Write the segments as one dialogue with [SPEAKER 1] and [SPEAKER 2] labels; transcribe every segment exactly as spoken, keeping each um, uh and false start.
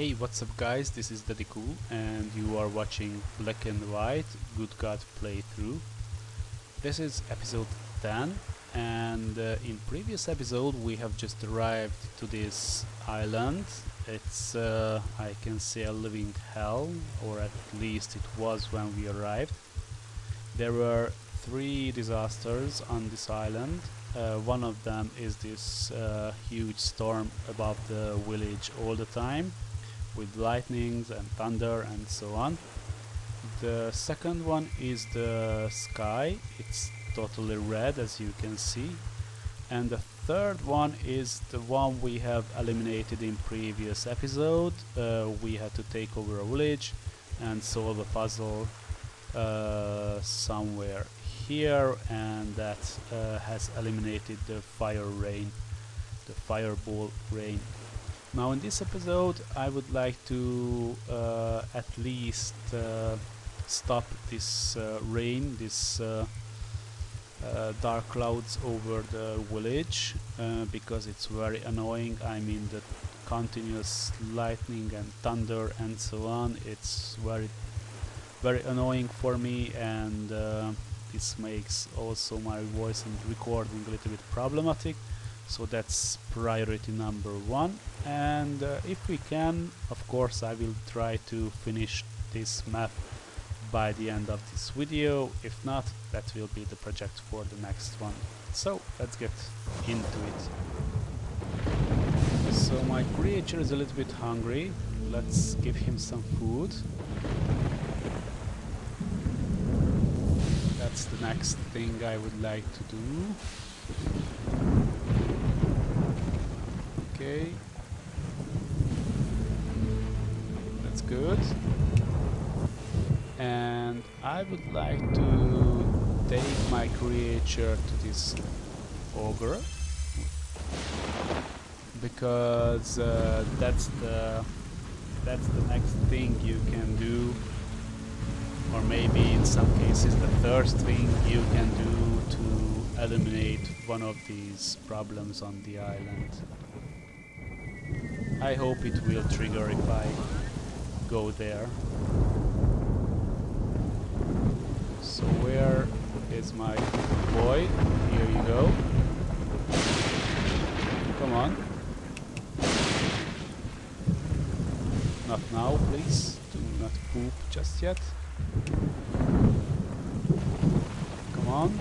[SPEAKER 1] Hey, what's up guys, this is Dediku and you are watching Black and White Good God Playthrough. This is episode ten, and uh, in previous episode we have just arrived to this island. It's, uh, I can say, a living hell, or at least it was when we arrived. There were three disasters on this island. Uh, one of them is this uh, huge storm above the village all the time, with lightnings and thunder and so on. The second one is the sky. It's totally red, as you can see. And the third one is the one we have eliminated in previous episode. Uh, we had to take over a village and solve a puzzle uh, somewhere here, and that uh, has eliminated the fire rain, the fireball rain. Now in this episode I would like to uh, at least uh, stop this uh, rain, this uh, uh, dark clouds over the village, uh, because it's very annoying. I mean, the continuous lightning and thunder and so on, it's very very annoying for me, and uh, this makes also my voice and recording a little bit problematic. So that's priority number one, and uh, if we can, of course I will try to finish this map by the end of this video. If not, that will be the project for the next one. So let's get into it. So my creature is a little bit hungry. Let's give him some food. That's the next thing I would like to do. Okay, that's good. And I would like to take my creature to this ogre, because uh, that's the that's the next thing you can do, or maybe in some cases the first thing you can do to eliminate one of these problems on the island. I hope it will trigger if I go there. So where is my boy? Here you go. Come on. Not now, please. Do not poop just yet. Come on.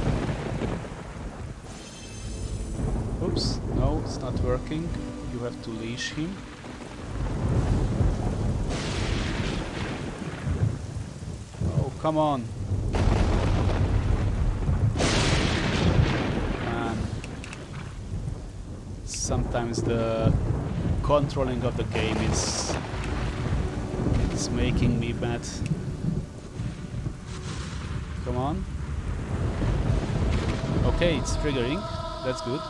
[SPEAKER 1] Oops, no, it's not working. You have to leash him. Oh, come on. Man. Sometimes the controlling of the game is it's making me mad. Come on. Okay, it's triggering. That's good.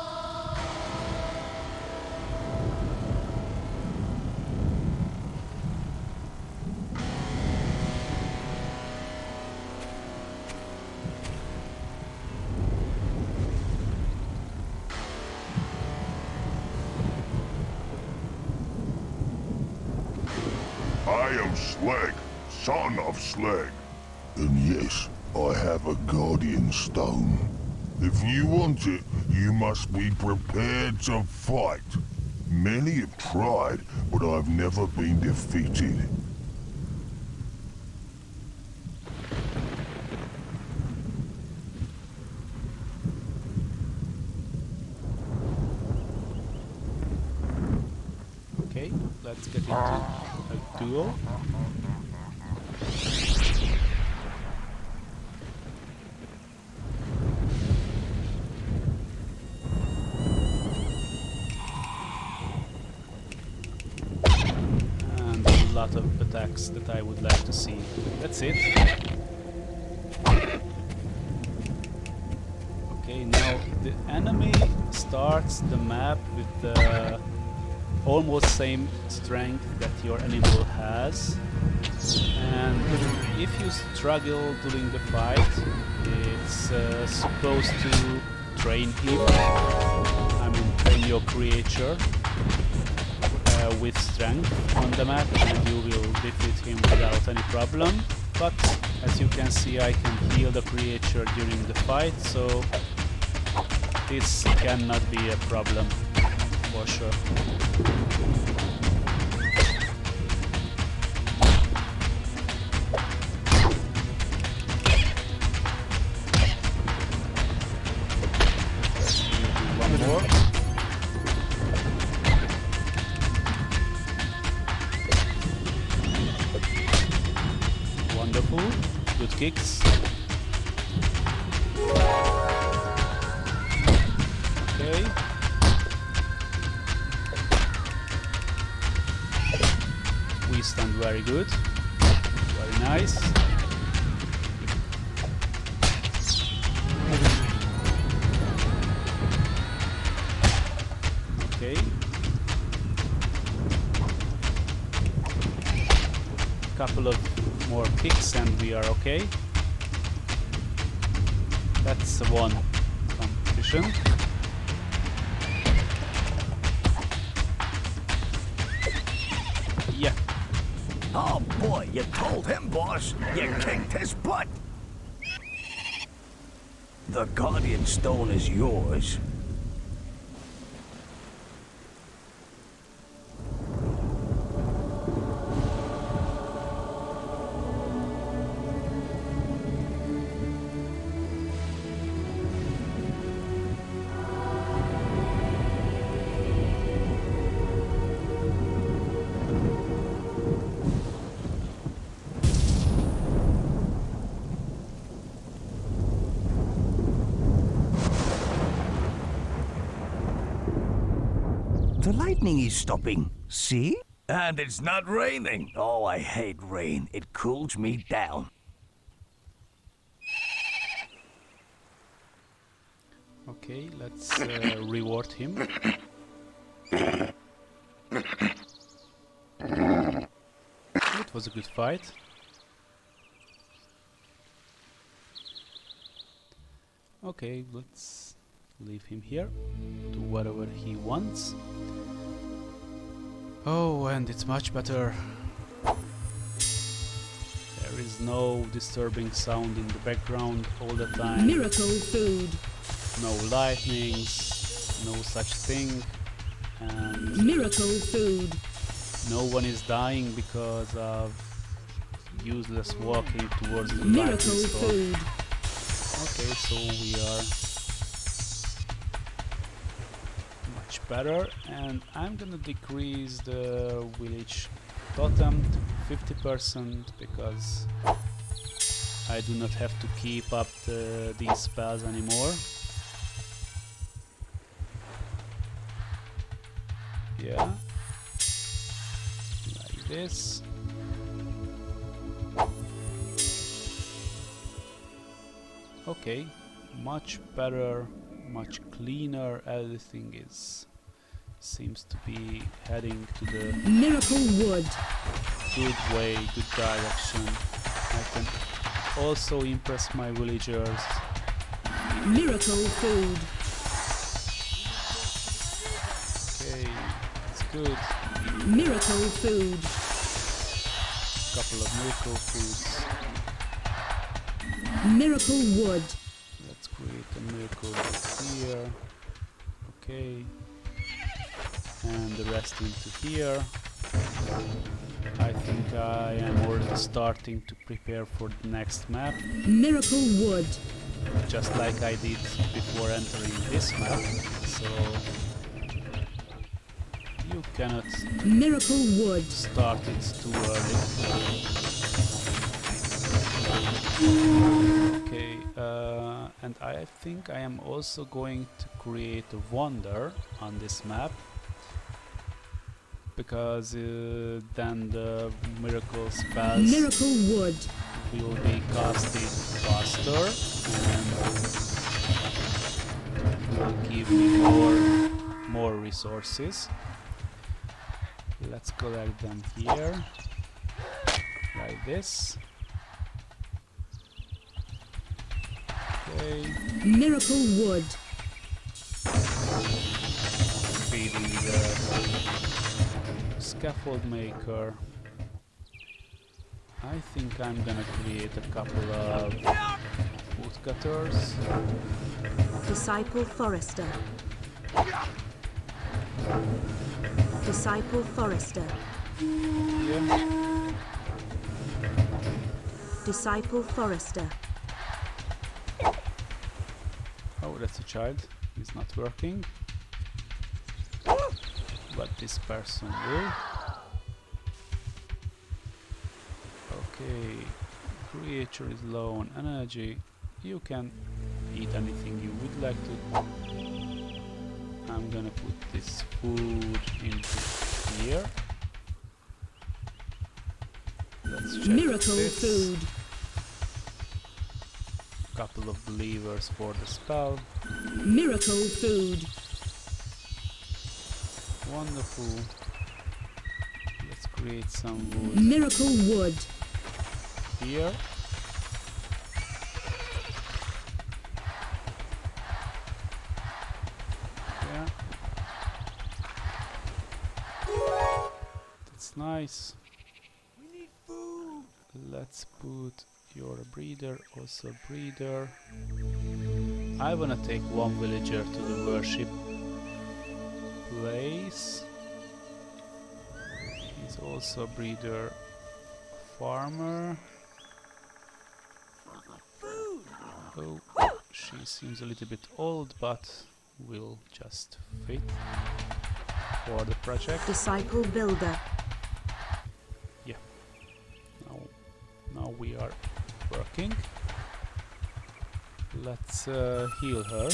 [SPEAKER 2] I am Slag, son of Slag. And yes, I have a guardian stone. If you want it, you must be prepared to fight. Many have tried, but I've never been defeated.
[SPEAKER 1] Okay, let's get into a duel. And a lot of attacks that I would like to see. That's it. Okay, now the enemy starts the map with the almost same strength that your animal has, and if you struggle during the fight, it's uh, supposed to train him, I mean train your creature, uh, uh, with strength on the map, and you will defeat him without any problem. But as you can see, I can heal the creature during the fight, so this cannot be a problem for sure. One more. Wonderful. Good kicks. Okay. We stand very good. Very nice. Okay. Couple of more kicks and we are okay. That's one competition. Yeah.
[SPEAKER 3] Oh boy, you told him, boss. You kicked his butt. The Guardian Stone is yours. The lightning is stopping, see? And it's not raining. Oh, I hate rain. It cools me down.
[SPEAKER 1] Okay, let's uh, reward him. It was a good fight. Okay, let's leave him here, do whatever he wants. Oh, and it's much better. There is no disturbing sound in the background all the time.
[SPEAKER 4] Miracle food.
[SPEAKER 1] No lightnings, no such thing. And
[SPEAKER 4] Miracle food.
[SPEAKER 1] no one is dying because of useless walking towards the
[SPEAKER 4] Miracle
[SPEAKER 1] lightning storm.
[SPEAKER 4] food.
[SPEAKER 1] Okay, so we are much better, and I'm gonna decrease the village totem to fifty percent because I do not have to keep up the, these spells anymore. Yeah, like this. Okay, much better, much cleaner. Everything is seems to be heading to the
[SPEAKER 4] Miracle wood.
[SPEAKER 1] good way, good direction. I can also impress my villagers.
[SPEAKER 4] Miracle food.
[SPEAKER 1] Okay, it's good.
[SPEAKER 4] Miracle food.
[SPEAKER 1] Couple of miracle foods.
[SPEAKER 4] Miracle wood.
[SPEAKER 1] Let's create a miracle here. Okay. And the rest into here. I think I am already starting to prepare for the next map,
[SPEAKER 4] Miracle wood.
[SPEAKER 1] just like I did before entering this map. So you cannot
[SPEAKER 4] Miracle wood.
[SPEAKER 1] start it too early. Okay, uh, and I think I am also going to create a wonder on this map, because uh, then the miracle spells
[SPEAKER 4] Miracle wood.
[SPEAKER 1] will be casted faster and will give me more more resources. Let's collect them here, like this. Okay,
[SPEAKER 4] Miracle wood.
[SPEAKER 1] feeding the scaffold maker. I think I'm gonna create a couple of wood cutters.
[SPEAKER 4] Disciple Forester. Disciple Forester.
[SPEAKER 1] Yeah.
[SPEAKER 4] Disciple Forester.
[SPEAKER 1] Oh, that's a child. It's not working. But this person will. Okay. Creature is low on energy. You can eat anything you would like to. I'm gonna put this food into here. Let's check
[SPEAKER 4] Miracle
[SPEAKER 1] this.
[SPEAKER 4] food.
[SPEAKER 1] Couple of levers for the spell.
[SPEAKER 4] Miracle food.
[SPEAKER 1] Wonderful. Let's create some wood
[SPEAKER 4] Miracle wood.
[SPEAKER 1] here. Yeah. That's nice.
[SPEAKER 3] We need food.
[SPEAKER 1] Let's put your breeder, also breeder. I wanna take one villager to the worship place. He's also a breeder, farmer. Oh, she seems a little bit old, but will just fit for the project.
[SPEAKER 4] Disciple builder.
[SPEAKER 1] Now, now we are working. Let's uh, heal her.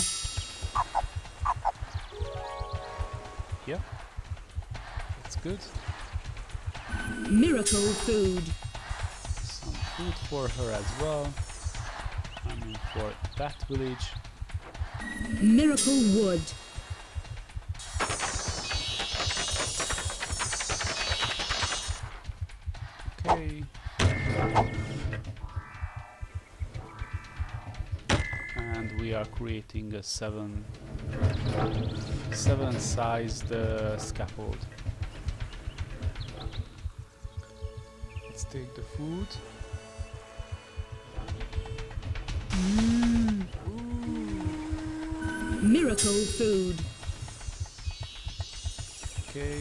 [SPEAKER 1] Yeah, that's good.
[SPEAKER 4] Miracle food.
[SPEAKER 1] Some food for her as well. I mean, for that village.
[SPEAKER 4] Miracle wood.
[SPEAKER 1] Okay. And we are creating a seven, seven sized uh, scaffold. Let's take the food.
[SPEAKER 4] Mm. Miracle food.
[SPEAKER 1] Okay.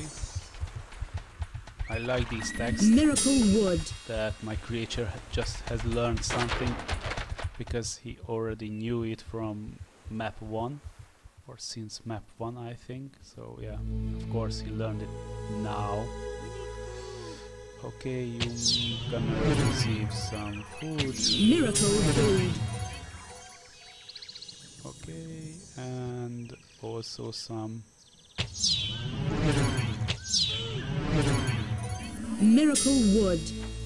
[SPEAKER 1] I like these texts.
[SPEAKER 4] Miracle wood.
[SPEAKER 1] That my creature ha just has learned something because he already knew it from map one, or since map one I think. So yeah, of course he learned it now. Okay, you're gonna receive some food.
[SPEAKER 4] Miracle food.
[SPEAKER 1] Okay, and also some.
[SPEAKER 4] Miracle wood.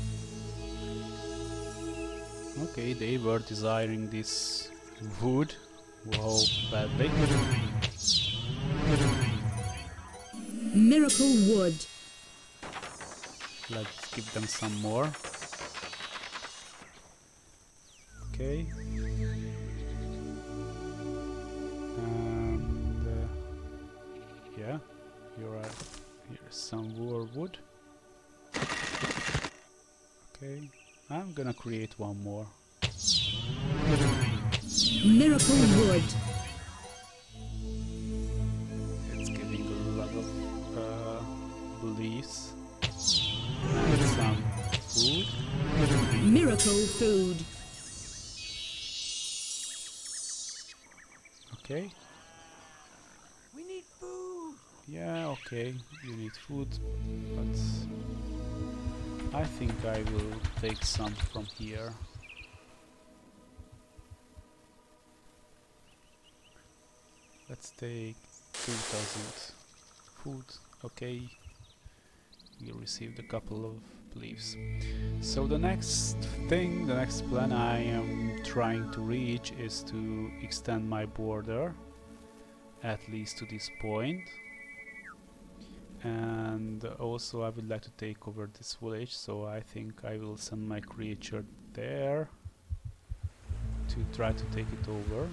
[SPEAKER 1] Okay, they were desiring this wood. Wow, badly.
[SPEAKER 4] Miracle wood.
[SPEAKER 1] Let's give them some more. Okay. And uh, yeah, here are here's some more wood. Okay, I'm gonna create one more.
[SPEAKER 4] Miracle wood.
[SPEAKER 1] It's giving a lot of uh, leaves and some food.
[SPEAKER 4] Miracle food.
[SPEAKER 1] Okay.
[SPEAKER 3] We need food.
[SPEAKER 1] Yeah, okay, you need food, but I think I will take some from here. Let's take two thousand food. Okay, we received a couple of leaves. So the next thing, the next plan I am trying to reach is to extend my border at least to this point. And also I would like to take over this village, so I think I will send my creature there to try to take it over.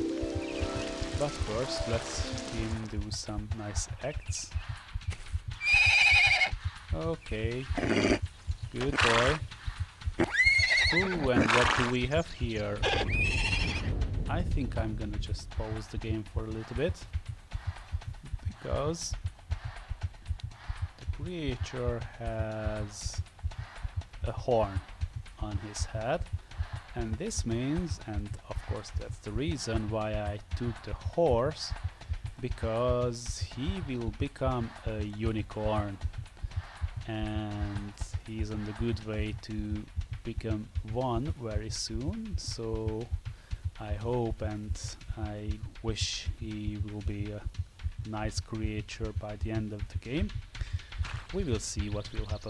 [SPEAKER 1] But first let's him do some nice acts. Okay, good boy. Ooh, and what do we have here? I think I'm gonna just pause the game for a little bit, because the creature has a horn on his head, and this means, and of course that's the reason why I took the horse, because he will become a unicorn, and he's on the good way to become one very soon. So I hope and I wish he will be a nice creature by the end of the game. We will see what will happen.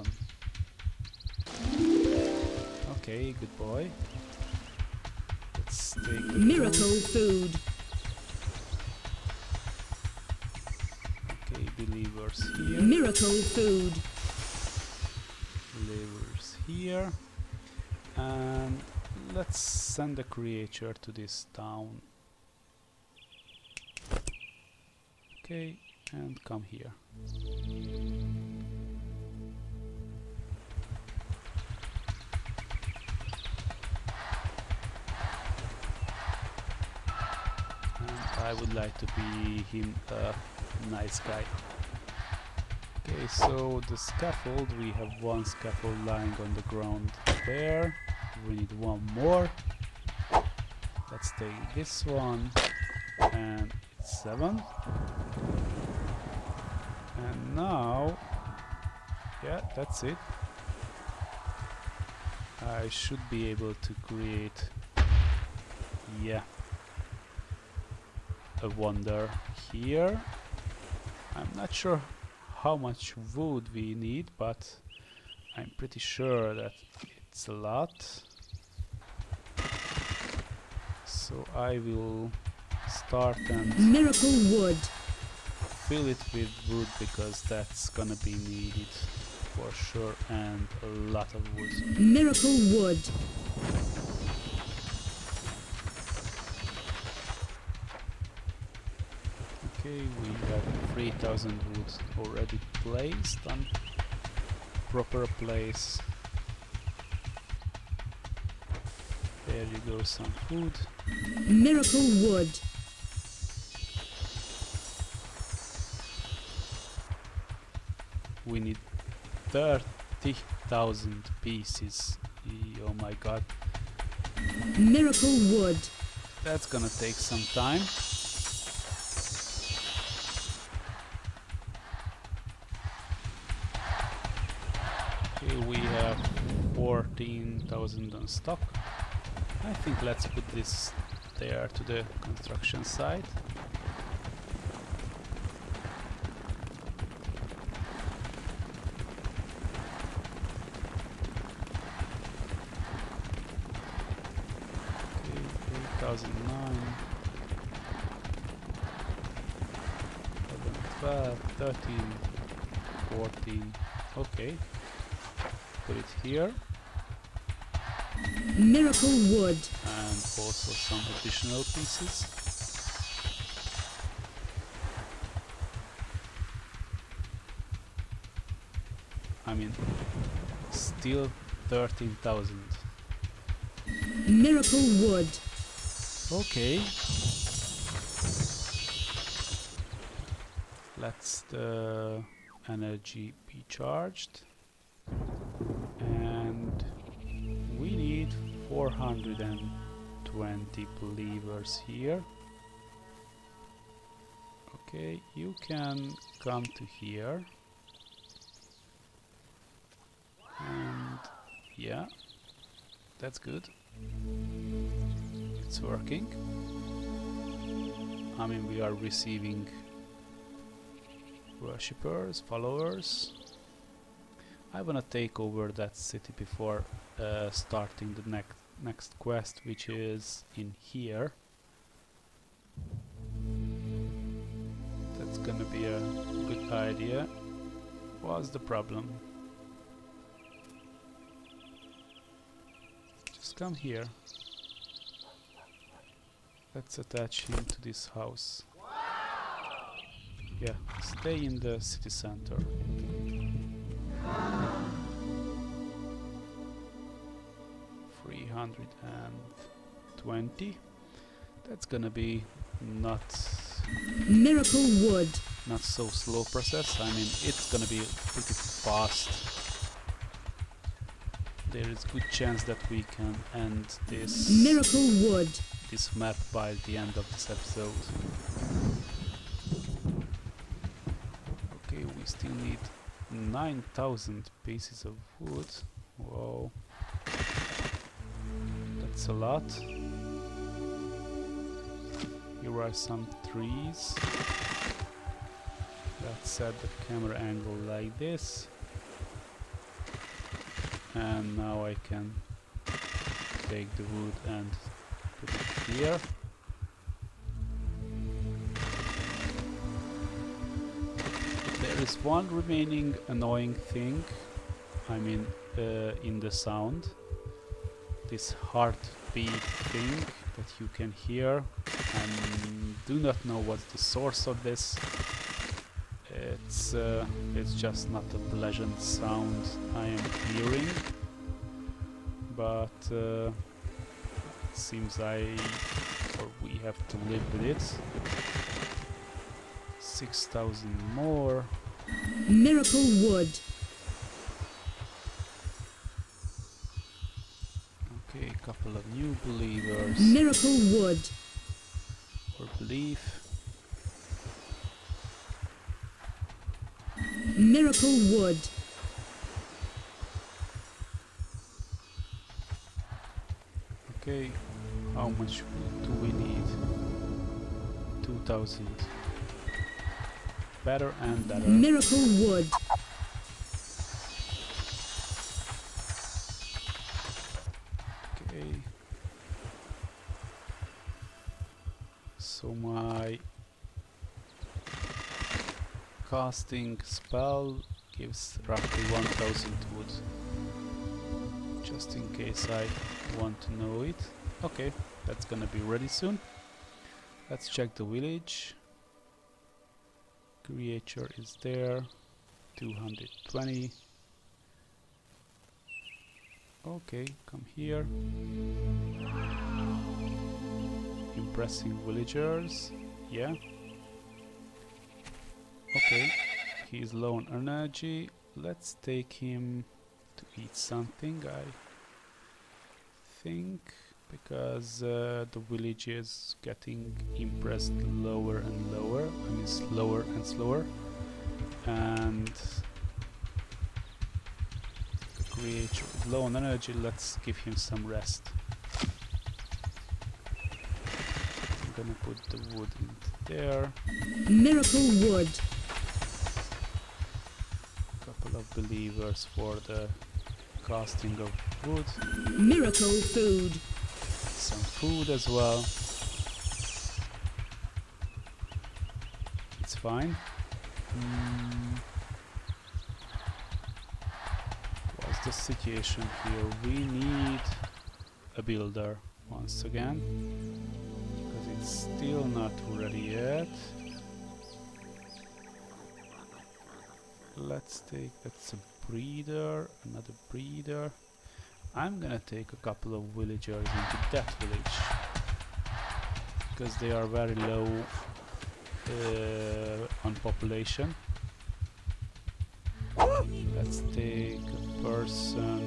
[SPEAKER 1] Okay, good boy. Let's take the
[SPEAKER 4] Miracle food.
[SPEAKER 1] Okay, believers here.
[SPEAKER 4] Miracle food.
[SPEAKER 1] Believers here. And let's send a creature to this town. Okay, and come here. I would like to be him a nice guy. Okay, so the scaffold, we have one scaffold lying on the ground there. We need one more. Let's take this one, and it's seven. And now, yeah, that's it. I should be able to create, yeah, a wonder here. I'm not sure how much wood we need, but I'm pretty sure that it's a lot. So I will start and
[SPEAKER 4] Miracle wood.
[SPEAKER 1] fill it with wood, because that's gonna be needed for sure, and a lot of wood.
[SPEAKER 4] Miracle wood.
[SPEAKER 1] Okay, we have three thousand wood already placed on proper place. There you go, some food.
[SPEAKER 4] Miracle wood.
[SPEAKER 1] We need thirty thousand pieces. E- oh my god,
[SPEAKER 4] Miracle wood.
[SPEAKER 1] that's gonna take some time. Okay, we have fourteen thousand on stock. I think let's put this there to the construction site. Okay, eight thousand nine, eleven, twelve, thirteen, fourteen. Okay, put it here.
[SPEAKER 4] Miracle wood.
[SPEAKER 1] And also some additional pieces. I mean, still thirteen thousand.
[SPEAKER 4] Miracle wood.
[SPEAKER 1] Okay. Let's the energy be charged. And we need four hundred twenty believers here. Okay, you can come to here. And yeah, that's good. It's working. I mean, we are receiving worshippers, followers. I wanna take over that city before uh, starting the next next quest, which is in here. That's gonna be a good idea. What's the problem? Just come here. Let's attach him to this house. Yeah, stay in the city center. three hundred twenty. That's gonna be not
[SPEAKER 4] Miracle wood.
[SPEAKER 1] not so slow process. I mean, it's gonna be pretty fast. There is good chance that we can end this
[SPEAKER 4] Miracle wood.
[SPEAKER 1] this map by the end of this episode. Okay, we still need nine thousand pieces of wood. Whoa, that's a lot. Here are some trees. Let's set the camera angle like this. And now I can take the wood and put it here. There is one remaining annoying thing, I mean uh, in the sound. This heartbeat thing that you can hear. I do not know what's the source of this. It's uh, it's just not a pleasant sound I am hearing, but uh, it seems I or we have to live with it. Six thousand more.
[SPEAKER 4] Miracle wood.
[SPEAKER 1] Okay, a couple of new believers.
[SPEAKER 4] Miracle wood.
[SPEAKER 1] Or belief.
[SPEAKER 4] Miracle wood.
[SPEAKER 1] Okay, how much wood do we need? two thousand. Better and better.
[SPEAKER 4] Miracle wood.
[SPEAKER 1] Okay. So my casting spell gives roughly one thousand wood. Just in case I want to know it. Okay, that's gonna be ready soon. Let's check the village. Creature is there. two hundred twenty. Okay, come here. Impressing villagers. Yeah. Okay, he's low on energy. Let's take him to eat something, I think, because uh, the village is getting impressed lower and lower. I mean, slower and slower. And the creature is low on energy. Let's give him some rest. I'm gonna put the wood into there.
[SPEAKER 4] Miracle wood.
[SPEAKER 1] Couple of believers for the casting of wood.
[SPEAKER 4] Miracle food.
[SPEAKER 1] Some food as well. It's fine. Mm. What's the situation here? We need a builder once again, because it's still not ready yet. Let's take, that's a breeder, another breeder. I'm gonna take a couple of villagers into that village, because they are very low uh, on population. Let's take a person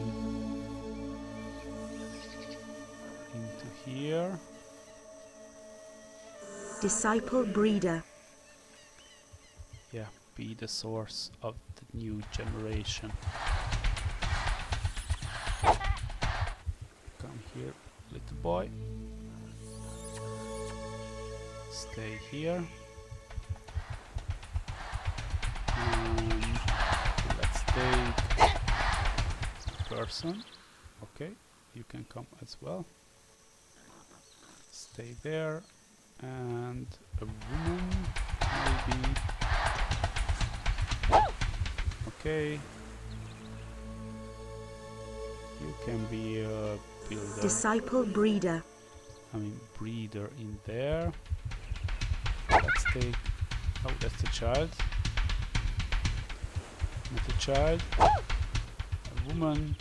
[SPEAKER 1] into here.
[SPEAKER 5] Disciple breeder.
[SPEAKER 1] Yeah, be the source of the new generation. Come here, little boy. Stay here. And let's take a person. Okay, you can come as well. Stay there. And a woman, maybe. Okay. You can be a builder.
[SPEAKER 5] Disciple breeder.
[SPEAKER 1] I mean, breeder in there. Let's take. Oh, that's the child. Not a child. A woman.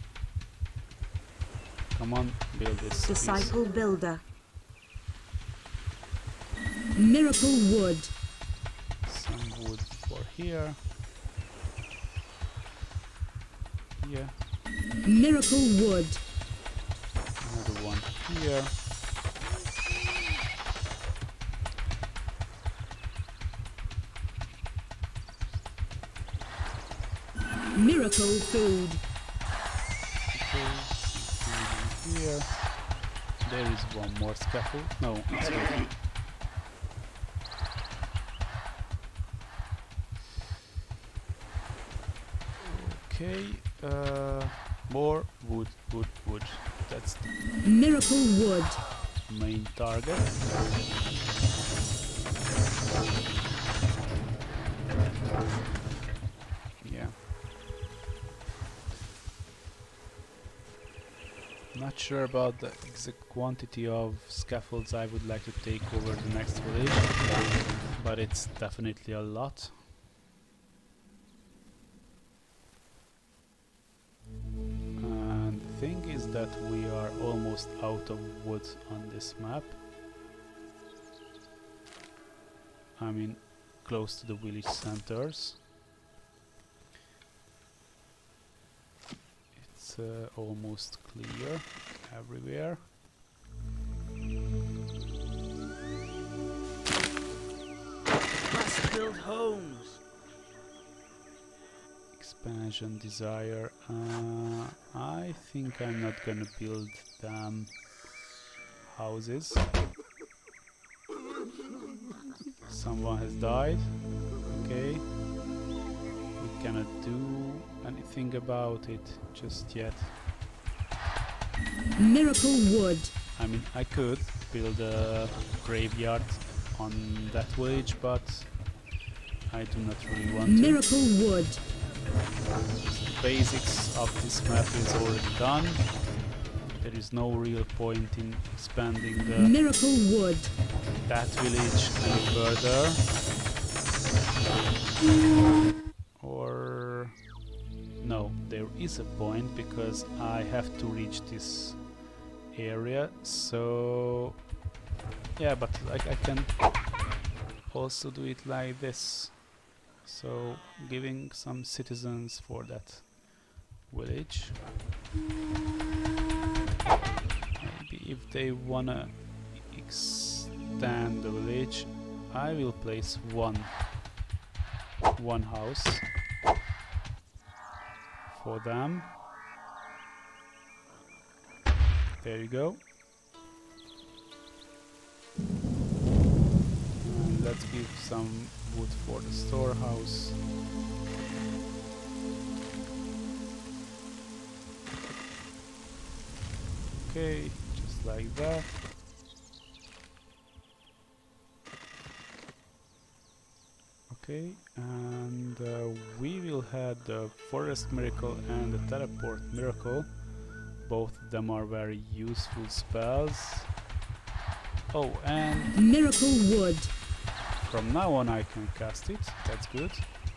[SPEAKER 1] Come on, build this.
[SPEAKER 5] Disciple
[SPEAKER 1] please.
[SPEAKER 5] builder.
[SPEAKER 4] Miracle wood.
[SPEAKER 1] Some wood for here. Yeah.
[SPEAKER 4] Miracle wood.
[SPEAKER 1] Another one here.
[SPEAKER 4] Miracle food.
[SPEAKER 1] Okay, some food in here. There is one more scaffold. No, it's good. Okay, uh, more wood, wood, wood. That's the
[SPEAKER 4] Miracle wood.
[SPEAKER 1] main target. Yeah. Not sure about the exact quantity of scaffolds I would like to take over the next village, but it's definitely a lot. And the thing is that we are almost out of wood on this map. I mean, close to the village centers. It's uh, almost clear everywhere.
[SPEAKER 6] Must build homes.
[SPEAKER 1] Expansion desire. Uh, I think I'm not gonna build them houses. Someone has died. Okay. We cannot do anything about it just yet.
[SPEAKER 4] Miracle wood.
[SPEAKER 1] I mean, I could build a graveyard on that village, but I do not really want to.
[SPEAKER 4] Miracle wood.
[SPEAKER 1] The basics of this map is already done. There is no real point in expanding the,
[SPEAKER 4] Miracle wood.
[SPEAKER 1] that village any further. Or... no, there is a point because I have to reach this area, so... yeah, but like I can also do it like this. So, giving some citizens for that village. Maybe if they wanna extend the village, I will place one one house for them. There you go. And let's give some wood for the storehouse. Okay, just like that. Okay, and uh, we will have the forest miracle and the teleport miracle. Both of them are very useful spells. Oh, and
[SPEAKER 4] Miracle wood.
[SPEAKER 1] from now on I can cast it, that's good.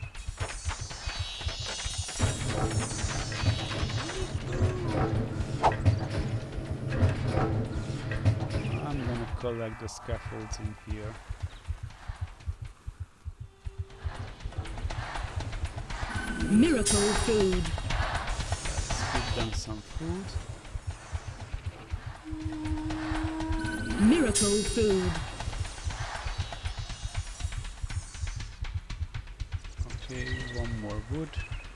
[SPEAKER 1] I'm gonna collect the scaffolds in here.
[SPEAKER 4] Miracle food.
[SPEAKER 1] Let's give them some food.
[SPEAKER 4] Miracle food.
[SPEAKER 1] Okay, one more wood.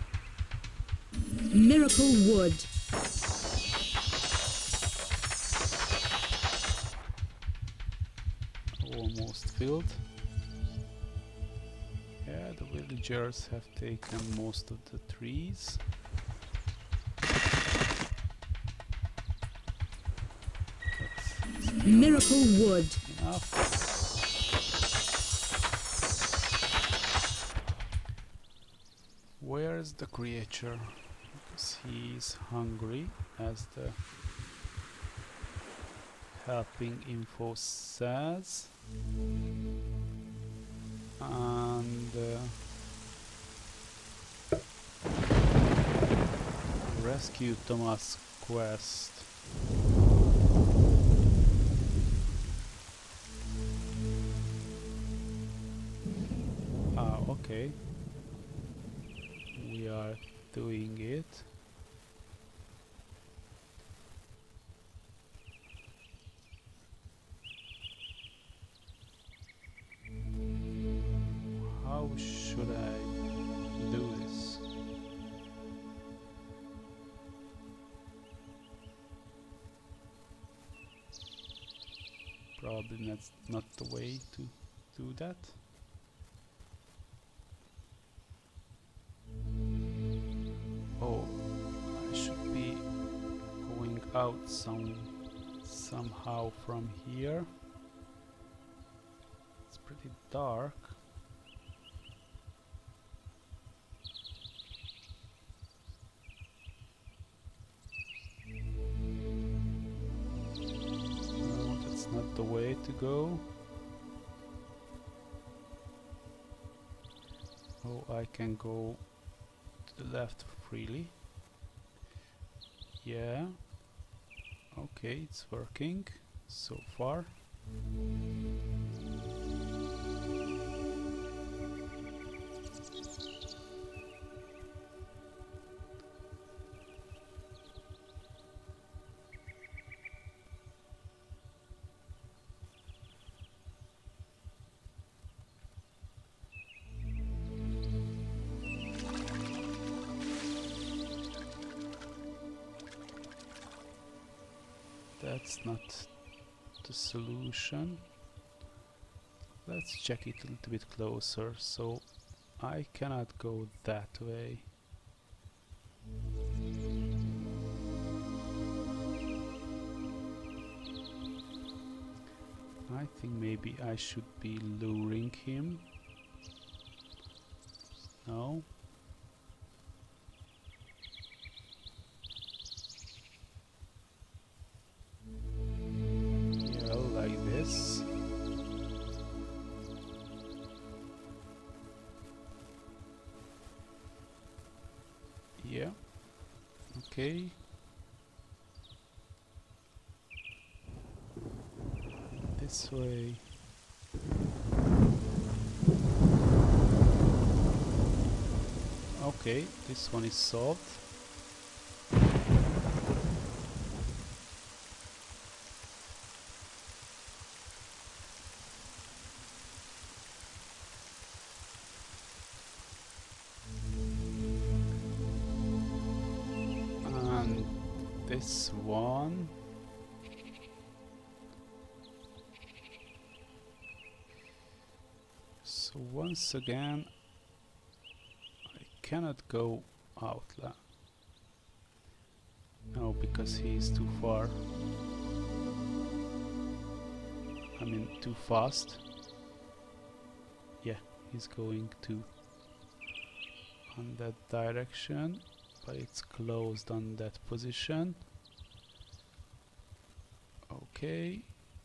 [SPEAKER 4] Miracle wood.
[SPEAKER 1] Almost filled. Yeah, the villagers have taken most of the trees. That's still
[SPEAKER 4] Miracle wood.
[SPEAKER 1] enough. Where's the creature? Because he's hungry, as the helping info says. And uh, Rescue Thomas quest. Ah, okay. We are doing it. How should I do this? Probably that's not the way to do that. Oh, I should be going out some somehow from here. It's pretty dark. No, that's not the way to go. Oh, I can go to the left freely. Yeah. Okay, it's working so far. That's not the solution. Let's check it a little bit closer. So I cannot go that way. I think maybe I should be luring him. No. This. Yeah. Okay. This way. Okay, this one is solved. This one. So once again, I cannot go out. No, because he is too far. I mean, too fast. Yeah, he's going to on that direction. But it's closed on that position. Okay.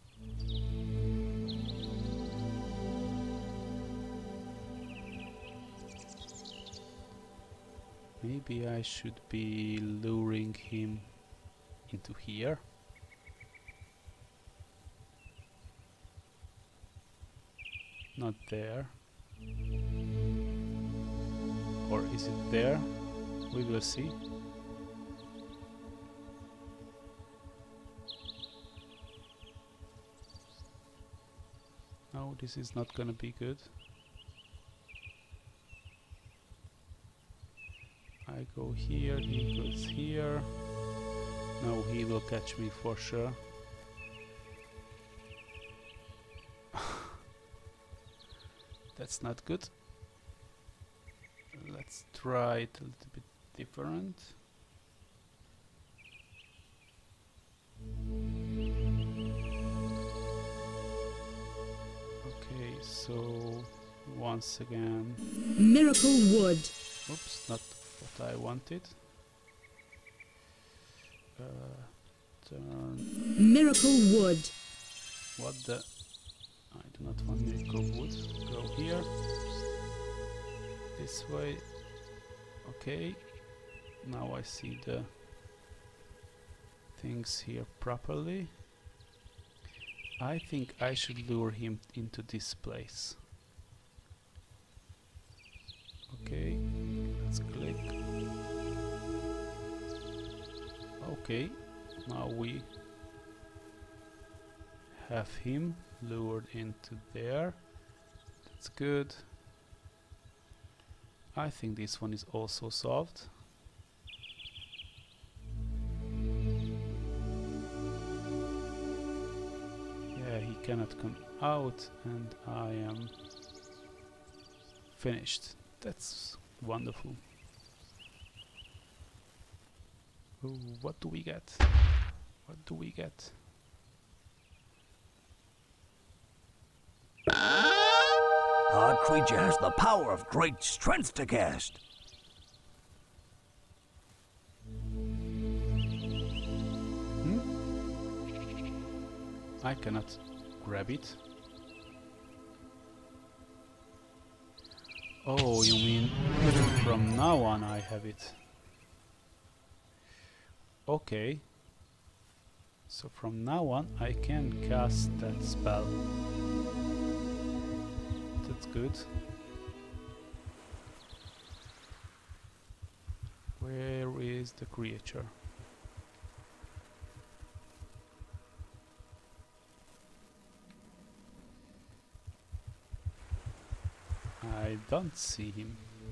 [SPEAKER 1] Maybe I should be luring him into here. Not there. Or is it there? We will see. No, this is not gonna be good. I go here, he goes here. No, he will catch me for sure. That's not good. Let's try it a little bit different. Okay, so once again.
[SPEAKER 4] Miracle Wood.
[SPEAKER 1] Oops, not what I wanted. Uh, turn.
[SPEAKER 4] Miracle Wood.
[SPEAKER 1] What the? I do not want Miracle Wood. Go here. This way. Okay. Now I see the things here properly. I think I should lure him into this place. Okay, let's click. Okay, now we have him lured into there. That's good. I think this one is also solved. Yeah, he cannot come out and I am finished. That's wonderful. Ooh, what do we get? What do we get?
[SPEAKER 3] Our creature has the power of great strength to cast.
[SPEAKER 1] Hmm? I cannot grab it. Oh, you mean from now on I have it. Okay. So from now on I can cast that spell. That's good. Where is the creature? I don't see him.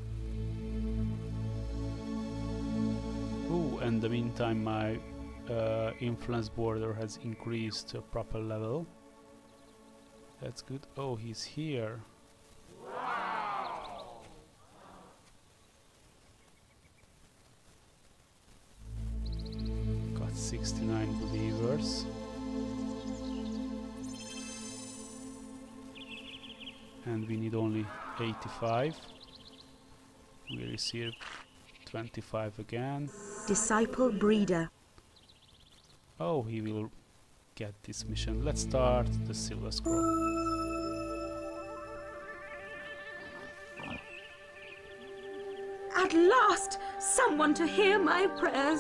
[SPEAKER 1] Oh, and in the meantime my uh, influence border has increased to a proper level. That's good. Oh, he's here. Got sixty-nine believers. And we need only eighty-five. We receive twenty-five again.
[SPEAKER 5] Disciple breeder.
[SPEAKER 1] Oh, he will get this mission. Let's start the Silver Scroll.
[SPEAKER 5] At last, someone to hear my prayers.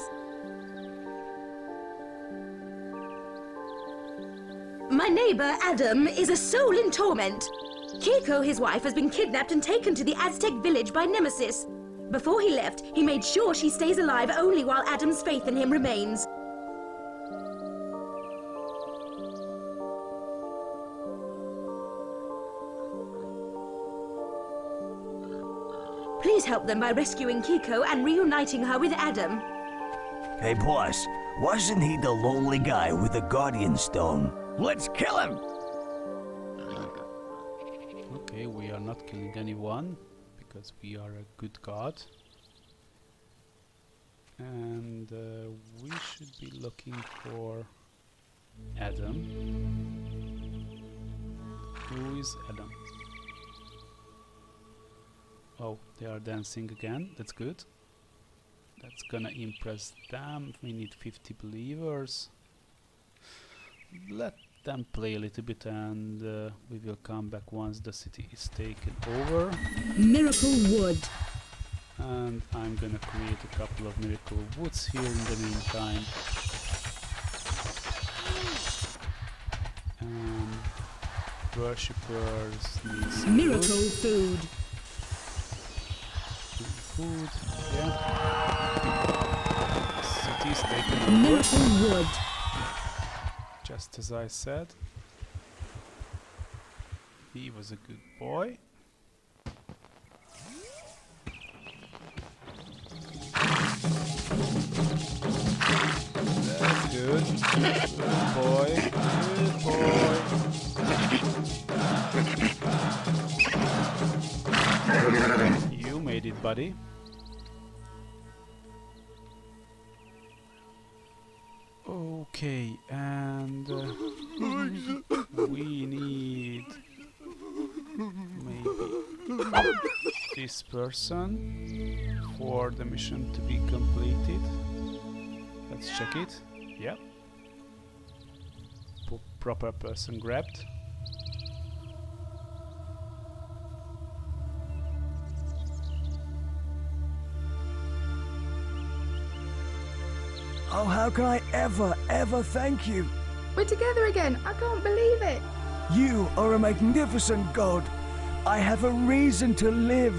[SPEAKER 5] My neighbor, Adam, is a soul in torment. Kiko, his wife, has been kidnapped and taken to the Aztec village by Nemesis. Before he left, he made sure she stays alive only while Adam's faith in him remains. Please help them by rescuing Kiko and reuniting her with Adam.
[SPEAKER 3] Hey boss, wasn't he the lonely guy with the Guardian Stone? Let's kill him!
[SPEAKER 1] Okay, we are not killing anyone because we are a good god. And uh, we should be looking for Adam. Who is Adam? Oh, they are dancing again. That's good. That's gonna impress them. We need fifty believers. Let them play a little bit and uh, we will come back once the city is taken over.
[SPEAKER 4] Miracle Wood.
[SPEAKER 1] And I'm gonna create a couple of miracle woods here in the meantime. And worshippers need some
[SPEAKER 4] Miracle food.
[SPEAKER 1] food, yeah. Cities taken over.
[SPEAKER 4] Miracle Wood.
[SPEAKER 1] Just as I said. He was a good boy. That's good. Good boy. Good boy. You made it, buddy. Okay, and uh, we need maybe this person for the mission to be completed. Let's check it. Yep. P- proper person grabbed.
[SPEAKER 3] Oh, how can I ever, ever thank you?
[SPEAKER 6] We're together again. I can't believe it.
[SPEAKER 3] You are a magnificent god. I have a reason to live.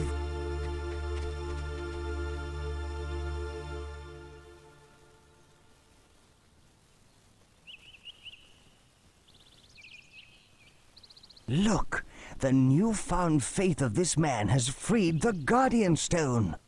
[SPEAKER 3] Look, the newfound faith of this man has freed the Guardian Stone.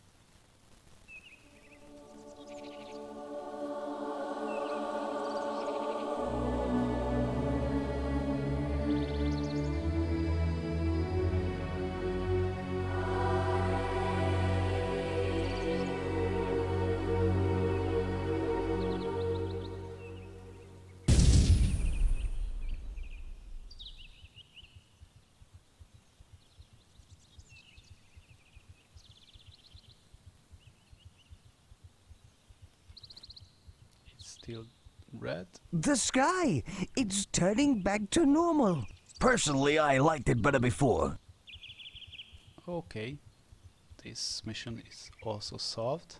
[SPEAKER 1] Still red.
[SPEAKER 3] The sky! It's turning back to normal. Personally, I liked it better before.
[SPEAKER 1] Okay. This mission is also solved.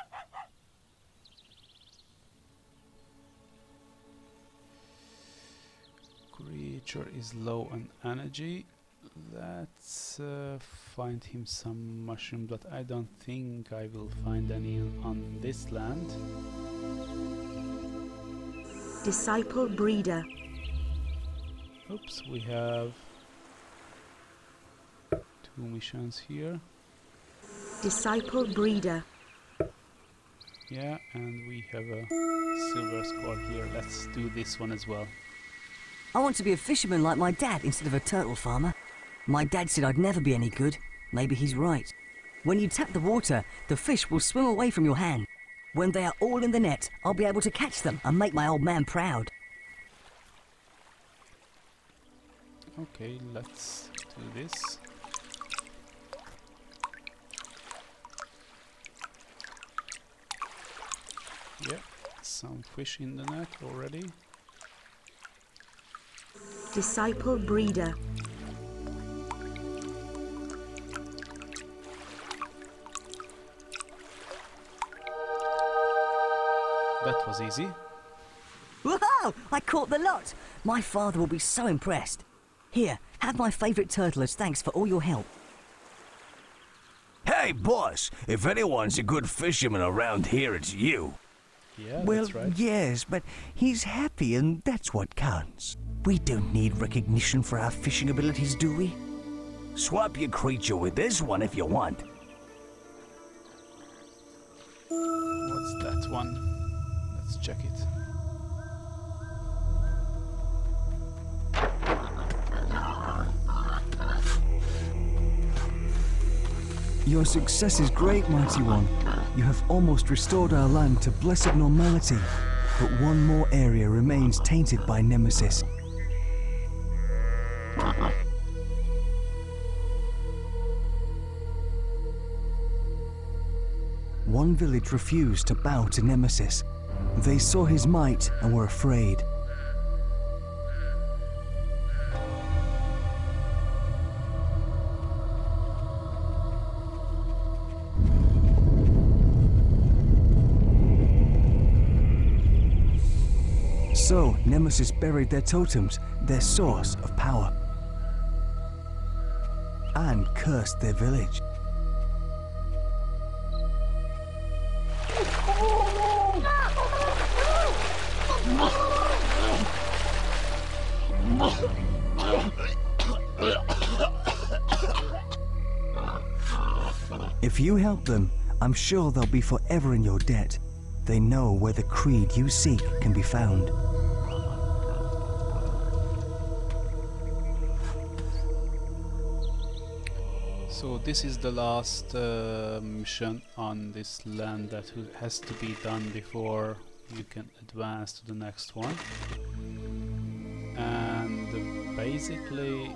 [SPEAKER 1] Creature is low on energy. Let's uh, find him some mushroom, but I don't think I will find any on, on this land.
[SPEAKER 5] Disciple breeder.
[SPEAKER 1] Oops, we have two missions here.
[SPEAKER 5] Disciple breeder.
[SPEAKER 1] Yeah, and we have a silver score here. Let's do this one as well.
[SPEAKER 7] I want to be a fisherman like my dad instead of a turtle farmer. My dad said I'd never be any good. Maybe he's right. When you tap the water, the fish will swim away from your hand. When they are all in the net, I'll be able to catch them and make my old man proud.
[SPEAKER 1] Okay, let's do this. Yeah, some fish in the net already.
[SPEAKER 5] Disciple breeder.
[SPEAKER 1] That was easy.
[SPEAKER 7] Whoa! I caught the lot! My father will be so impressed. Here, have my favourite turtle as thanks for all your help.
[SPEAKER 3] Hey, boss! If anyone's a good fisherman around here, it's you.
[SPEAKER 1] Yeah,
[SPEAKER 3] Well,
[SPEAKER 1] that's right.
[SPEAKER 3] yes, but he's happy and that's what counts. We don't need recognition for our fishing abilities, do we? Swap your creature with this one if you want.
[SPEAKER 1] What's that one? Let's check it.
[SPEAKER 8] Your success is great, Mighty One. You have almost restored our land to blessed normality. But one more area remains tainted by Nemesis. One village refused to bow to Nemesis. They saw his might and were afraid. So, Nemesis buried their totems, their source of power, and cursed their village. If you help them, I'm sure they'll be forever in your debt. They know where the creed you seek can be found.
[SPEAKER 1] So this is the last uh, mission on this land that has to be done before you can advance to the next one. And basically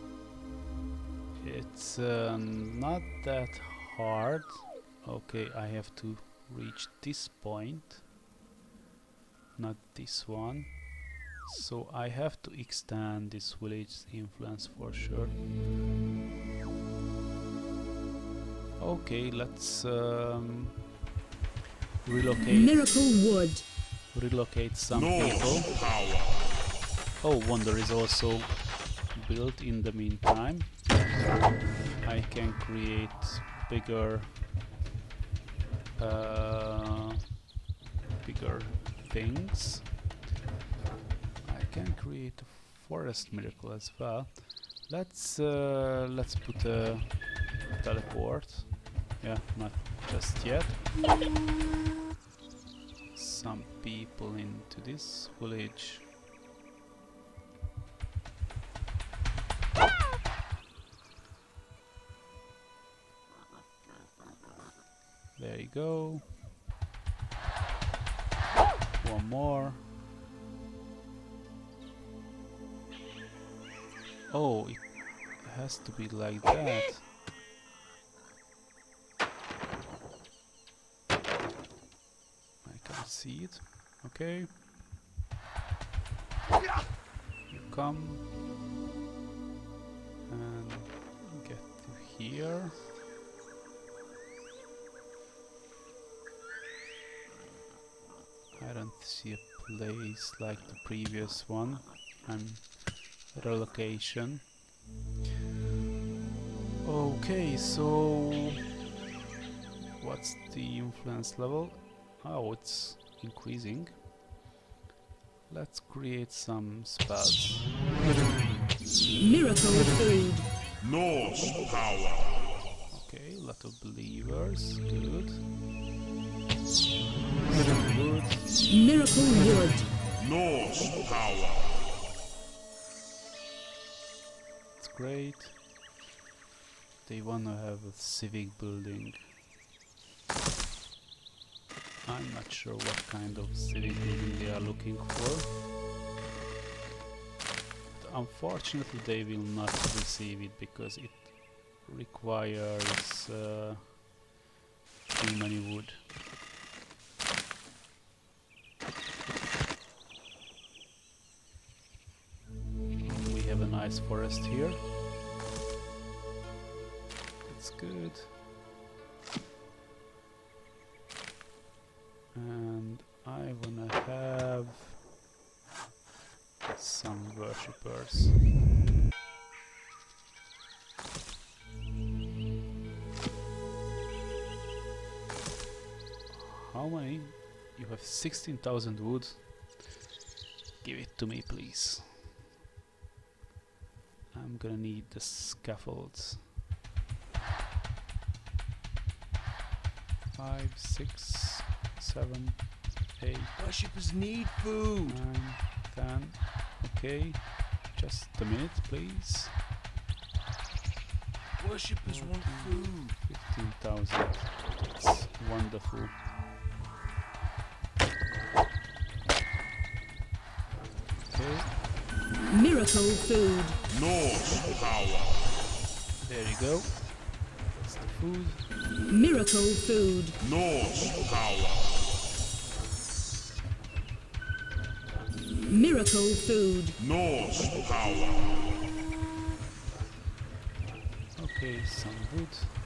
[SPEAKER 1] it's uh, not that hard. Okay, I have to reach this point, not this one. So I have to extend this village's influence for sure. Okay, let's um, relocate.
[SPEAKER 4] Miracle Wood.
[SPEAKER 1] relocate some
[SPEAKER 2] No
[SPEAKER 1] people.
[SPEAKER 2] power.
[SPEAKER 1] Oh, Wonder is also built in the meantime. I can create bigger uh, bigger things. I can create a forest miracle as well. Let's uh, let's put a teleport. Yeah, not just yet. Some people into this village. There you go. One more. Oh, it has to be like that. I can see it. Okay. You come and get to here. I don't see a place like the previous one. I'm relocation. Okay, so what's the influence level? Oh, it's increasing. Let's create some spells.
[SPEAKER 4] Miracle food.
[SPEAKER 2] Norse power.
[SPEAKER 1] Okay, lot of believers. Good. Good.
[SPEAKER 4] Miracle wood.
[SPEAKER 2] Norse power.
[SPEAKER 1] It's great. They wanna have a civic building. I'm not sure what kind of civic building they are looking for. But unfortunately, they will not receive it because it requires uh, too many wood. We have a nice forest here. That's good. And I wanna have some worshippers. How many? You have sixteen thousand wood. Give it to me, please. I'm gonna need the scaffolds. Five, six, seven, eight,
[SPEAKER 3] Worshippers need food.
[SPEAKER 1] nine, ten. Okay, just a minute, please.
[SPEAKER 3] Worshippers want food.
[SPEAKER 1] Fifteen thousand. That's wonderful. Okay,
[SPEAKER 4] Miracle food.
[SPEAKER 2] Norse power.
[SPEAKER 1] there you go. That's the food.
[SPEAKER 4] Miracle food.
[SPEAKER 2] Norse power.
[SPEAKER 4] Miracle food.
[SPEAKER 2] Norse power.
[SPEAKER 1] Okay, some wood.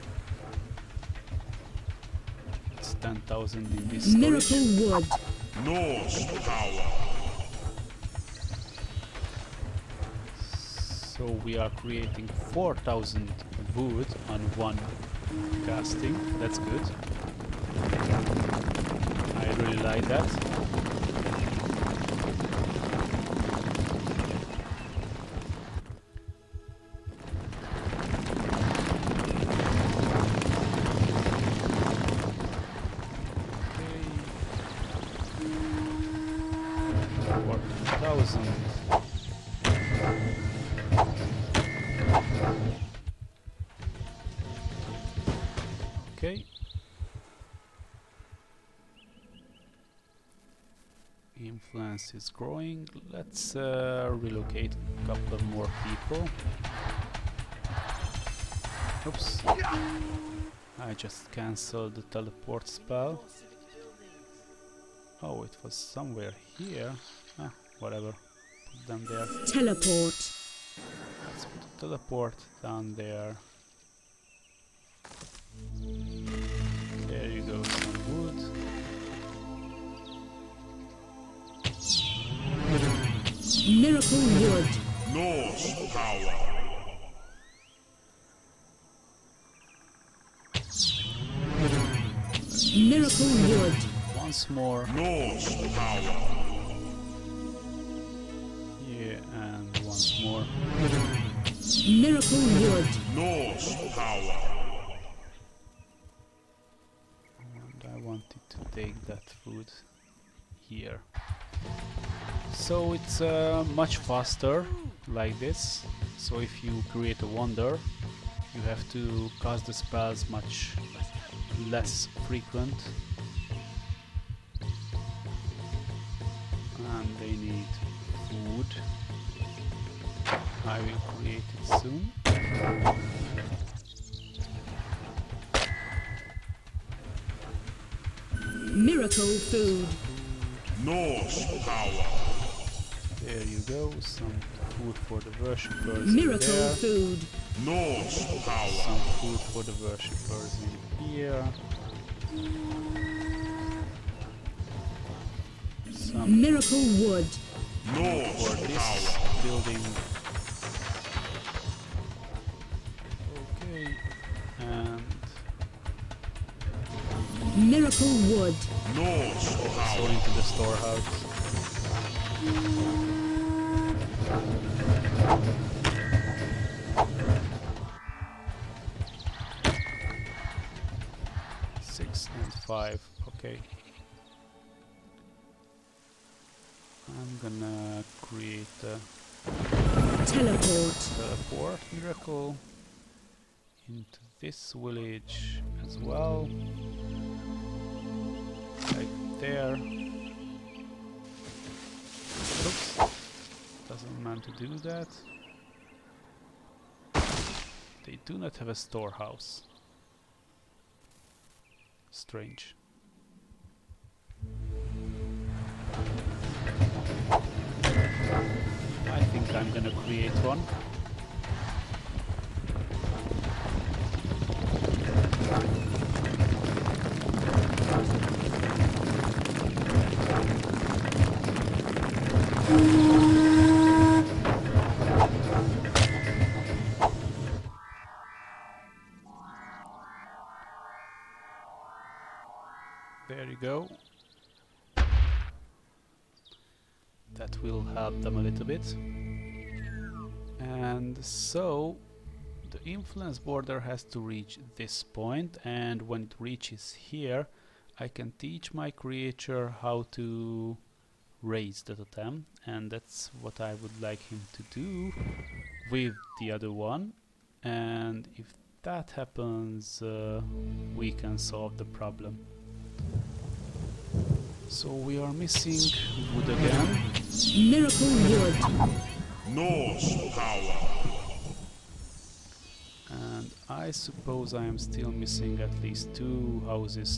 [SPEAKER 1] It's ten thousand in this storage.
[SPEAKER 4] Miracle wood.
[SPEAKER 2] Norse power.
[SPEAKER 1] So we are creating four thousand wood on one casting. That's good. I really like that. Okay. four thousand. Okay. Influence is growing. Let's uh, relocate a couple of more people. Oops. I just cancelled the teleport spell. Oh, it was somewhere here. Ah, whatever. Put them there.
[SPEAKER 4] Teleport.
[SPEAKER 1] Let's put a teleport down there. There you go, some wood.
[SPEAKER 4] Miracle wood.
[SPEAKER 2] Norse power.
[SPEAKER 4] Miracle wood.
[SPEAKER 1] Once more.
[SPEAKER 2] Norse power.
[SPEAKER 1] Yeah, and once more.
[SPEAKER 4] Miracle wood.
[SPEAKER 2] Norse power.
[SPEAKER 1] And I wanted to take that food here. So it's uh, much faster like this. So if you create a wonder, you have to cast the spells much less frequent. And they need food. I will create it soon.
[SPEAKER 4] Miracle food.
[SPEAKER 2] Norse power.
[SPEAKER 1] There you go, some food for the worshippers
[SPEAKER 4] Miracle
[SPEAKER 1] in there.
[SPEAKER 4] food.
[SPEAKER 2] Norse power.
[SPEAKER 1] Some food for the worshippers in here. Some
[SPEAKER 4] Miracle wood.
[SPEAKER 2] Norse
[SPEAKER 1] for this
[SPEAKER 2] power.
[SPEAKER 1] building. Okay, and
[SPEAKER 4] Miracle wood.
[SPEAKER 2] Norse
[SPEAKER 1] also
[SPEAKER 2] power.
[SPEAKER 1] into the storehouse. Six and five, okay. I'm gonna create a
[SPEAKER 4] Teleport.
[SPEAKER 1] teleport miracle into this village as well. Like there. Oops. Doesn't meant to do that. They do not have a storehouse. Strange. I think I'm gonna create one. There you go. That will help them a little bit. And so the influence border has to reach this point, and when it reaches here I can teach my creature how to raise the totem, and that's what I would like him to do with the other one. And if that happens, uh, we can solve the problem. So we are missing wood again.
[SPEAKER 4] Miracle wood.
[SPEAKER 2] Norse power.
[SPEAKER 1] And I suppose I am still missing at least two houses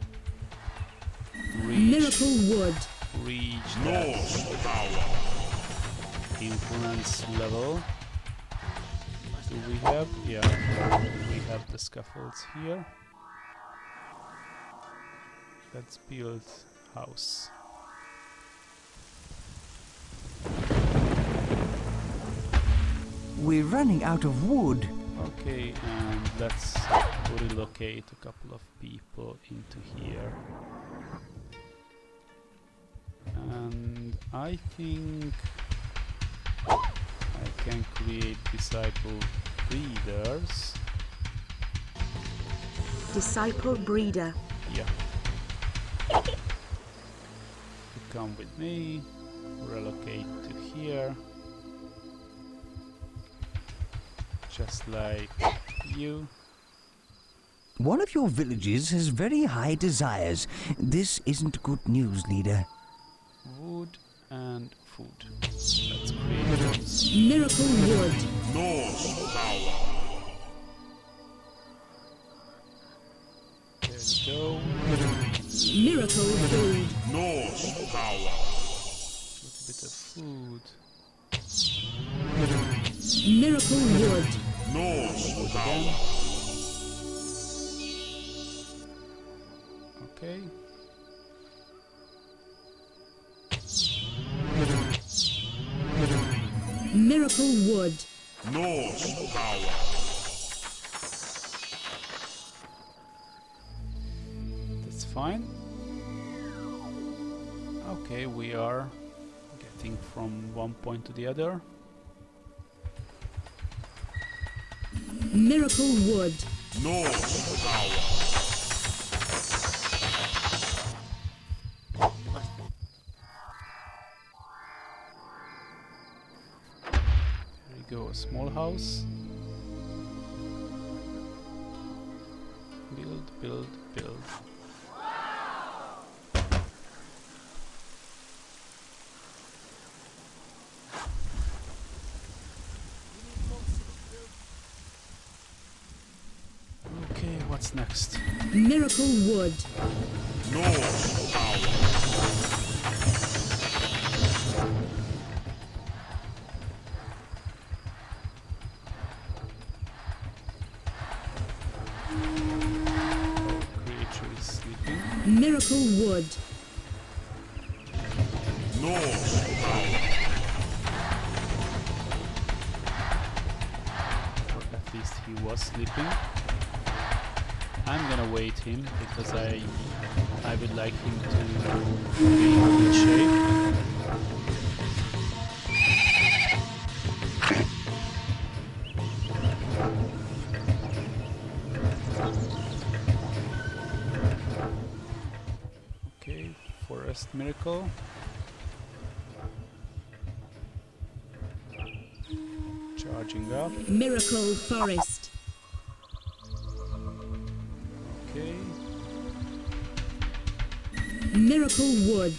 [SPEAKER 1] to reach,
[SPEAKER 4] Miracle wood.
[SPEAKER 1] reach
[SPEAKER 2] Norse
[SPEAKER 1] that
[SPEAKER 2] power.
[SPEAKER 1] influence level. Do we have? Yeah, we have the scaffolds here. Let's build house.
[SPEAKER 3] We're running out of wood.
[SPEAKER 1] Okay, and let's relocate a couple of people into here. And I think I can create disciple breeders.
[SPEAKER 5] Disciple breeder.
[SPEAKER 1] Yeah. Come with me, relocate to here. Just like you.
[SPEAKER 3] One of your villages has very high desires. This isn't good news, leader.
[SPEAKER 1] Wood and food. Let's create those.
[SPEAKER 4] Miracle wood.
[SPEAKER 2] Norse power.
[SPEAKER 1] There we go.
[SPEAKER 4] Miracle food.
[SPEAKER 2] Norse power.
[SPEAKER 1] Little bit of food.
[SPEAKER 4] Miracle wood.
[SPEAKER 2] Norse
[SPEAKER 1] Wood
[SPEAKER 2] power.
[SPEAKER 1] again. Okay.
[SPEAKER 4] Miracle wood.
[SPEAKER 2] Norse power.
[SPEAKER 1] That's fine. Okay, we are getting from one point to the other.
[SPEAKER 4] Miracle wood.
[SPEAKER 2] Norse power.
[SPEAKER 1] There we go, a small house. Build, build, build. Okay, what's next?
[SPEAKER 4] Miracle wood.
[SPEAKER 2] Norse power.
[SPEAKER 1] Creature is sleeping.
[SPEAKER 4] Miracle wood.
[SPEAKER 2] Norse power.
[SPEAKER 1] Or at least he was sleeping. I'm gonna wait him because I I would like him to be in good shape. Okay, forest miracle. Charging up.
[SPEAKER 4] Miracle forest.
[SPEAKER 1] Okay.
[SPEAKER 4] Miracle wood.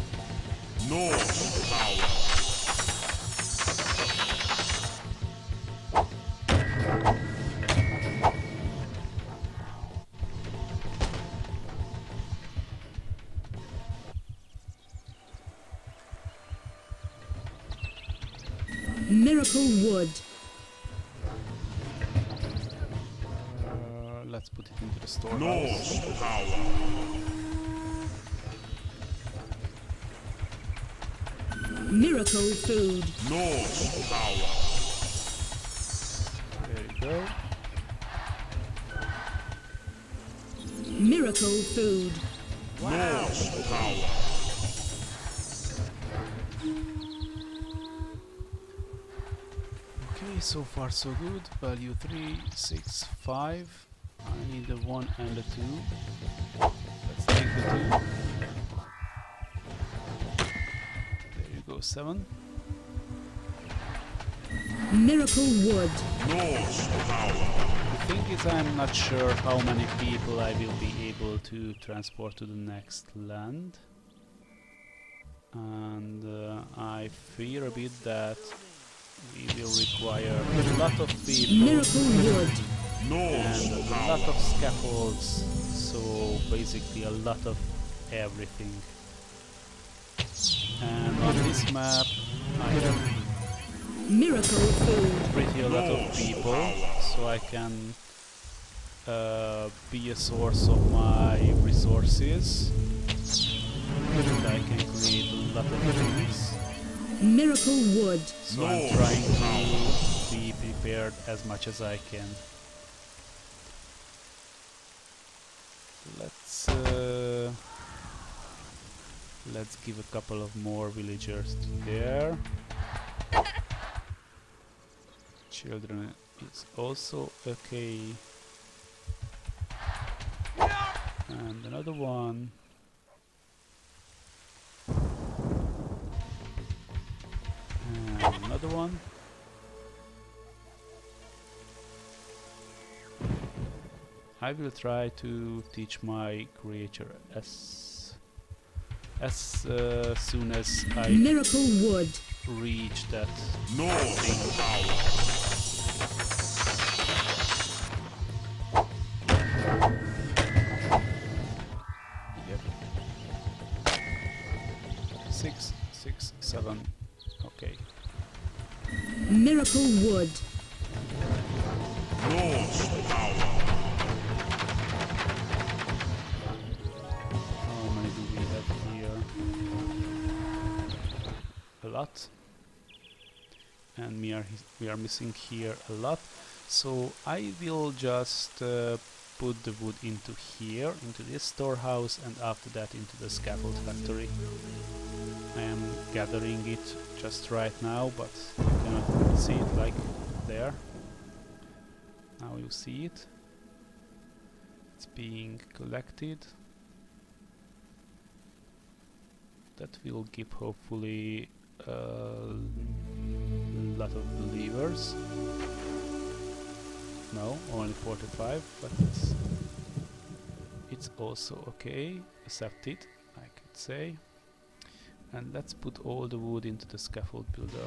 [SPEAKER 2] Norse power.
[SPEAKER 4] Miracle wood.
[SPEAKER 1] Uh, let's put it into the storehouse.
[SPEAKER 2] Norse power.
[SPEAKER 4] Miracle food.
[SPEAKER 2] Norse power.
[SPEAKER 1] There you go.
[SPEAKER 4] Miracle food.
[SPEAKER 2] Norse power.
[SPEAKER 1] Okay, so far so good. Value three, six, five. I need a one and a two. Let's take the two. There you go, seven.
[SPEAKER 4] Miracle wood.
[SPEAKER 2] Norse power.
[SPEAKER 1] The thing is, I'm not sure how many people I will be able to transport to the next land. And uh, I fear a bit that we will require a lot of people
[SPEAKER 4] Miracle wood.
[SPEAKER 2] Norse
[SPEAKER 1] and a
[SPEAKER 2] power.
[SPEAKER 1] lot of scaffolds, so basically a lot of everything. And on this map I have
[SPEAKER 4] Miracle food.
[SPEAKER 1] pretty a lot of people, so I can uh, be a source of my resources, and I can create a lot of things.
[SPEAKER 4] Miracle wood.
[SPEAKER 1] So I'm trying to be prepared as much as I can. Let's uh, let's give a couple of more villagers to there. Children is also okay. And another one. And another one. I will try to teach my creature as as uh, soon as I
[SPEAKER 4] Miracle wood.
[SPEAKER 1] reach that
[SPEAKER 2] Norse
[SPEAKER 1] thing.
[SPEAKER 2] power.
[SPEAKER 1] Yep. Six, six, seven. Okay.
[SPEAKER 4] Miracle wood.
[SPEAKER 2] Norse power.
[SPEAKER 1] How many do we have here? A lot. and we are we are missing here a lot. So I will just uh, put the wood into here, into this storehouse, and after that into the scaffold factory. I am gathering it just right now, but you cannot see it like there. Now you see it. It's being collected. That will give hopefully a lot of believers. No, only forty-five, but it's, it's also okay, accepted, I could say. And let's put all the wood into the scaffold builder.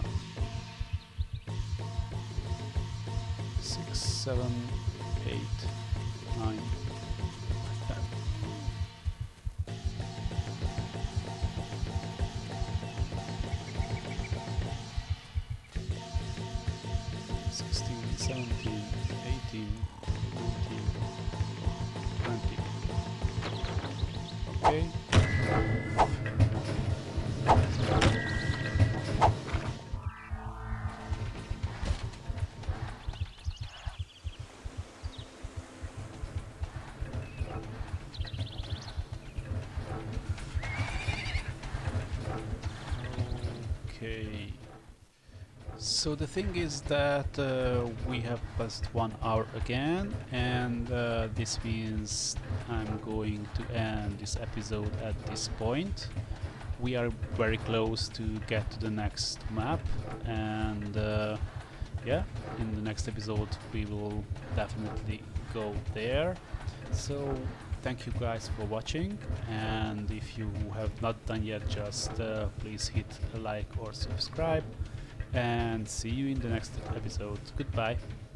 [SPEAKER 1] Six, seven, eight, nine, ten. Sixteen, seventeen, eighteen, nineteen, twenty. Okay. Okay. So the thing is that uh, we have passed one hour again, and uh, this means I'm going to end this episode at this point. We are very close to get to the next map, and uh, yeah, in the next episode we will definitely go there. So thank you guys for watching, and if you have not done yet, just uh, please hit a like or subscribe, and see you in the next episode. Goodbye.